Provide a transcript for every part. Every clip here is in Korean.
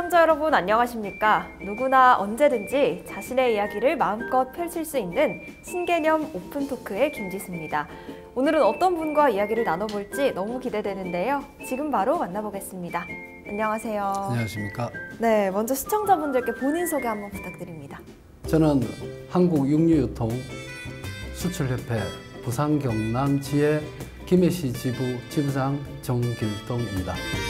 시청자 여러분 안녕하십니까? 누구나 언제든지 자신의 이야기를 마음껏 펼칠 수 있는 신개념 오픈토크의 김지수입니다. 오늘은 어떤 분과 이야기를 나눠볼지 너무 기대되는데요. 지금 바로 만나보겠습니다. 안녕하세요. 안녕하십니까? 네, 먼저 시청자분들께 본인 소개 한번 부탁드립니다. 저는 한국육류유통 수출협회 부산 경남 지회 김해시 지부 지부장 정길동입니다.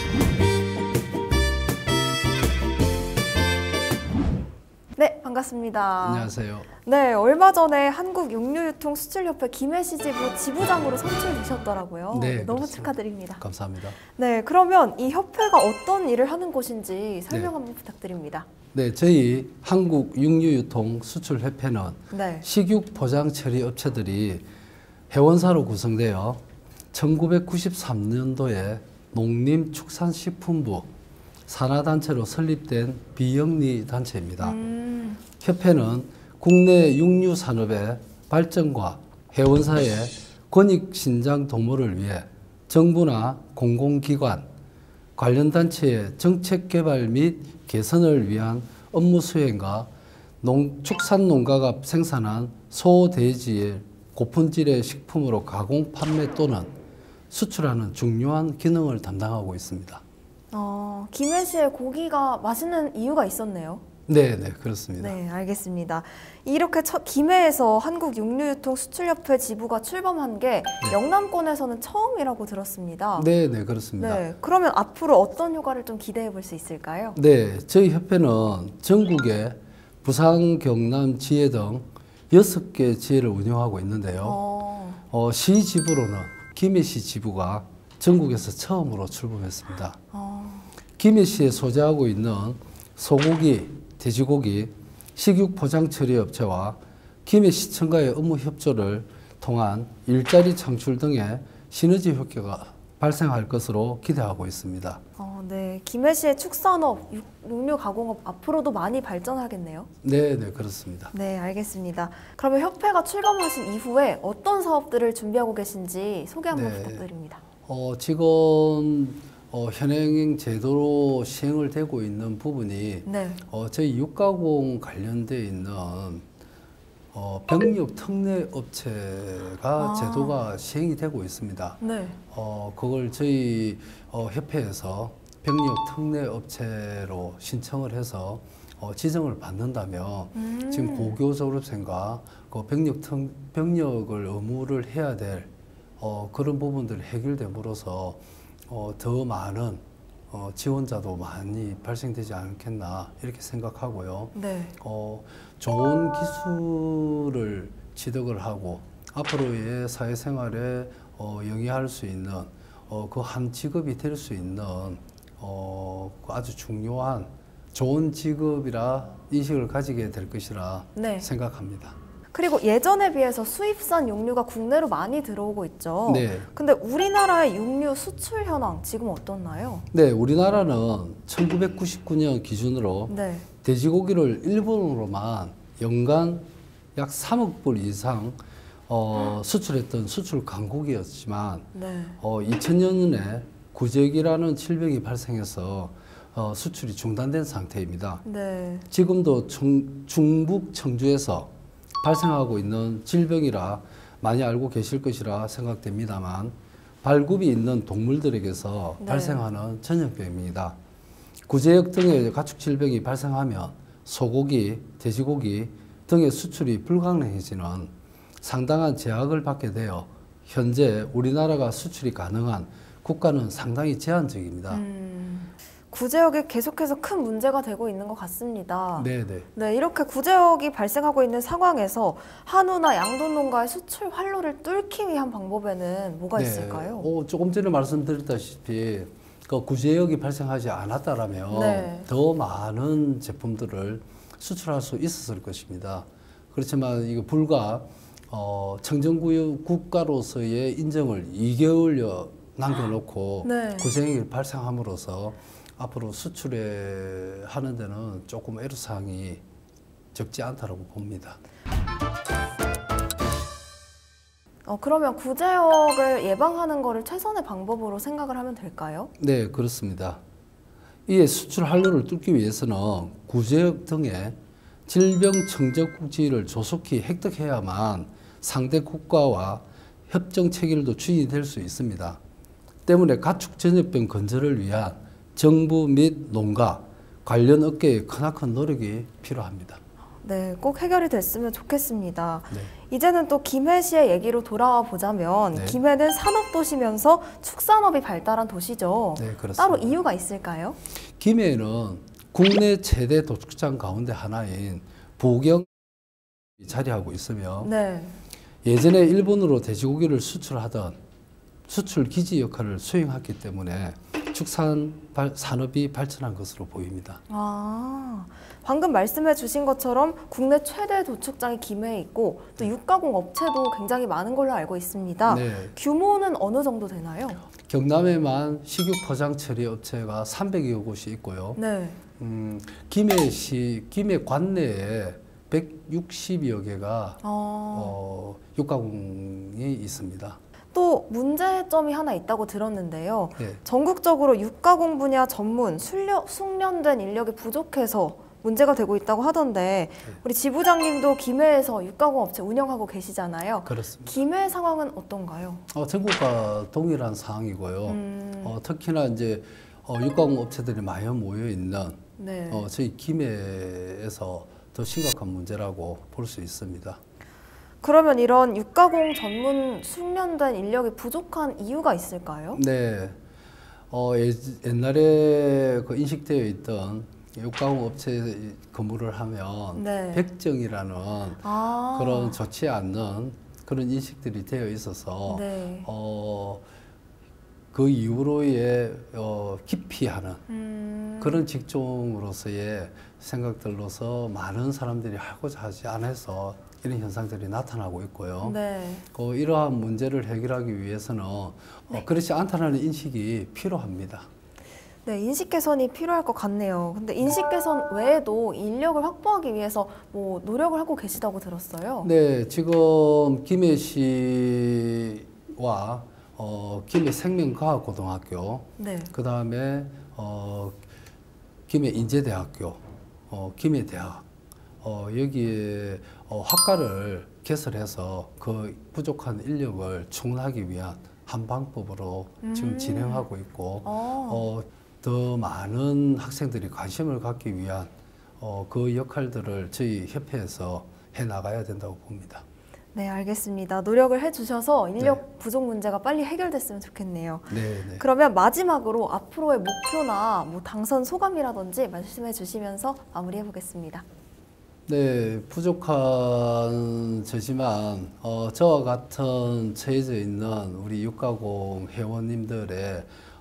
네, 반갑습니다. 안녕하세요. 네, 얼마 전에 한국육류유통 수출협회 김해시 지부 지부장으로 선출되셨더라고요. 네, 너무 그렇습니다. 축하드립니다. 감사합니다. 네, 그러면 이 협회가 어떤 일을 하는 곳인지 설명 한번 부탁드립니다. 네, 저희 한국육류유통 수출협회는 네. 식육 포장 처리 업체들이 회원사로 구성되어 1993년도에 농림축산식품부 산하단체로 설립된 비영리 단체입니다. 협회는 국내 육류산업의 발전과 회원사의 권익신장 도모를 위해 정부나 공공기관, 관련 단체의 정책 개발 및 개선을 위한 업무 수행과 축산농가가 생산한 소돼지의 고품질의 식품으로 가공 판매 또는 수출하는 중요한 기능을 담당하고 있습니다. 김해시의 고기가 맛있는 이유가 있었네요. 네, 그렇습니다. 네, 알겠습니다. 이렇게 김해에서 한국육류유통 수출협회 지부가 출범한 게 영남권에서는 처음이라고 들었습니다. 네, 그렇습니다. 네, 그러면 앞으로 어떤 효과를 좀 기대해 볼 수 있을까요? 네, 저희 협회는 전국에 부산, 경남, 지회 등 6개 지회를 운영하고 있는데요. 시 지부로는 김해시 지부가 전국에서 처음으로 출범했습니다. 김해시에 소재하고 있는 소고기, 돼지고기, 식육 포장 처리 업체와 김해시청과의 업무 협조를 통한 일자리 창출 등의 시너지 효과가 발생할 것으로 기대하고 있습니다. 네, 김해시의 축산업, 육류 가공업 앞으로도 많이 발전하겠네요. 네, 그렇습니다. 네, 알겠습니다. 그러면 협회가 출범하신 이후에 어떤 사업들을 준비하고 계신지 소개 한번 부탁드립니다. 지금 현행 제도로 시행을 되고 있는 부분이 저희 육가공 관련되어 있는 병력 특례 업체가 제도가 시행이 되고 있습니다. 네. 그걸 저희 협회에서 병력 특례 업체로 신청을 해서 지정을 받는다면 지금 고교 졸업생과 그 병력을 의무를 해야 될 그런 부분들이 해결됨으로써 더 많은 지원자도 많이 발생되지 않겠나 이렇게 생각하고요. 네. 좋은 기술을 취득을 하고 앞으로의 사회생활에 영위할 수 있는 그 한 직업이 될 수 있는 아주 중요한 좋은 직업이라 인식을 가지게 될 것이라 생각합니다. 그리고 예전에 비해서 수입산 육류가 국내로 많이 들어오고 있죠. 네. 근데 우리나라의 육류 수출 현황 지금 어떻나요? 네, 우리나라는 1999년 기준으로 돼지고기를 일본으로만 연간 약 3억 불 이상 수출했던 수출 강국이었지만 2000년에 구제역이라는 질병이 발생해서 수출이 중단된 상태입니다. 지금도 중북 청주에서 발생하고 있는 질병이라 많이 알고 계실 것이라 생각됩니다만 발굽이 있는 동물들에게서 발생하는 전염병입니다. 구제역 등의 가축 질병이 발생하면 소고기, 돼지고기 등의 수출이 불가능해지는 상당한 제약을 받게 되어 현재 우리나라가 수출이 가능한 국가는 상당히 제한적입니다. 구제역이 계속해서 큰 문제가 되고 있는 것 같습니다. 네, 이렇게 구제역이 발생하고 있는 상황에서 한우나 양돈 농가의 수출 활로를 뚫기 위한 방법에는 뭐가 있을까요? 조금 전에 말씀드렸다시피 그 구제역이 발생하지 않았다라면 더 많은 제품들을 수출할 수 있었을 것입니다. 그렇지만 이거 불과 청정구역 국가로서의 인정을 2개월여 남겨놓고 구제역이 발생함으로써 앞으로 수출에 하는 데는 조금 애로사항이 적지 않다고 봅니다. 그러면 구제역을 예방하는 것을 최선의 방법으로 생각을 하면 될까요? 네, 그렇습니다. 이에 수출 한로를 뚫기 위해서는 구제역 등의 질병 청정국지를 조속히 획득해야만 상대 국가와 협정 체결도 추진될 수 있습니다. 때문에 가축 전염병 건절을 위한 정부 및 농가 관련 업계의 크나큰 노력이 필요합니다. 네, 꼭 해결이 됐으면 좋겠습니다. 네. 이제는 또 김해시의 얘기로 돌아와 보자면 네. 김해는 산업도시면서 축산업이 발달한 도시죠. 네, 그렇습니다. 따로 이유가 있을까요? 김해는 국내 최대 도축장 가운데 하나인 보경이 자리하고 있으며 네. 예전에 일본으로 돼지고기를 수출하던 수출 기지 역할을 수행했기 때문에 축산 산업이 발전한 것으로 보입니다. 아, 방금 말씀해 주신 것처럼 국내 최대 도축장이 김해에 있고 또 육가공 업체도 굉장히 많은 걸로 알고 있습니다. 네. 규모는 어느 정도 되나요? 경남에만 식육 포장 처리 업체가 300여 곳이 있고요. 네. 김해시 김해 관내에 160여 개가 육가공이 있습니다. 또 문제점이 하나 있다고 들었는데요. 네. 전국적으로 육가공 분야 전문 숙련된 인력이 부족해서 문제가 되고 있다고 하던데 우리 지부장님도 김해에서 육가공 업체 운영하고 계시잖아요. 그렇습니다. 김해 상황은 어떤가요? 전국과 동일한 상황이고요. 특히나 이제 육가공 업체들이 많이 모여 있는 네. 저희 김해에서 더 심각한 문제라고 볼 수 있습니다. 그러면 이런 육가공 전문 숙련된 인력이 부족한 이유가 있을까요? 네, 옛날에 그 인식되어 있던 육가공 업체 근무를 하면 네. 백정이라는 그런 좋지 않는 그런 인식들이 되어 있어서 네. 그 이후로의 기피하는 그런 직종으로서의 생각들로서 많은 사람들이 하고자 하지 않아서 이런 현상들이 나타나고 있고요. 네. 이러한 문제를 해결하기 위해서는 그렇지 않다는 인식이 필요합니다. 네, 인식 개선이 필요할 것 같네요. 근데 인식 개선 외에도 인력을 확보하기 위해서 뭐 노력을 하고 계시다고 들었어요. 네, 지금 김해시와 김해생명과학고등학교, 네. 그 다음에 김해인재대학교, 김해대학, 여기에 학과를 개설해서 그 부족한 인력을 충원하기 위한 한 방법으로 지금 진행하고 있고 더 많은 학생들이 관심을 갖기 위한 그 역할들을 저희 협회에서 해나가야 된다고 봅니다. 네, 알겠습니다. 노력을 해주셔서 인력 부족 문제가 빨리 해결됐으면 좋겠네요. 네, 네. 그러면 마지막으로 앞으로의 목표나 뭐 당선 소감이라든지 말씀해 주시면서 마무리해 보겠습니다. 네, 부족한 저지만 저와 같은 처해져 있는 우리 육가공 회원님들의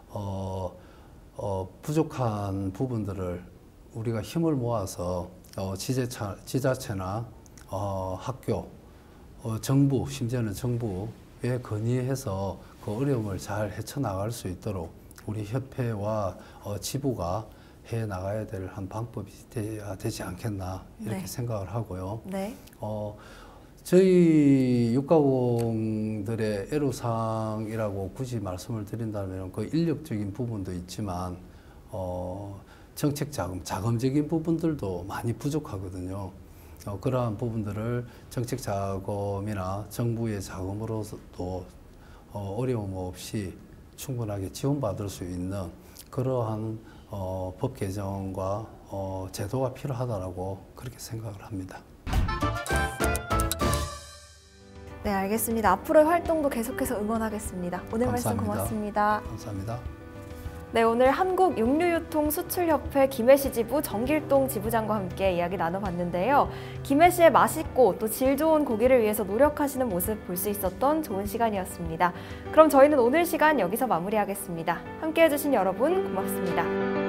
부족한 부분들을 우리가 힘을 모아서 지자체나 학교, 정부, 심지어는 정부에 건의해서 그 어려움을 잘 헤쳐나갈 수 있도록 우리 협회와 지부가 해 나가야 될 한 방법이 돼야 되지 않겠나 이렇게 네. 생각을 하고요. 네. 저희 육가공들의 애로사항이라고 굳이 말씀을 드린다면 그 인력적인 부분도 있지만 정책 자금적인 부분들도 많이 부족하거든요. 그러한 부분들을 정책 자금이나 정부의 자금으로도 어려움 없이 충분하게 지원받을 수 있는 그러한 법 개정과 제도가 필요하다고 그렇게 생각을 합니다. 네, 알겠습니다. 앞으로의 활동도 계속해서 응원하겠습니다. 오늘 말씀 감사합니다. 고맙습니다. 감사합니다. 네, 오늘 한국육류유통수출협회 김해시 지부 정길동 지부장과 함께 이야기 나눠봤는데요. 김해시의 맛있고 또 질 좋은 고기를 위해서 노력하시는 모습 볼 수 있었던 좋은 시간이었습니다. 그럼 저희는 오늘 시간 여기서 마무리하겠습니다. 함께 해주신 여러분 고맙습니다.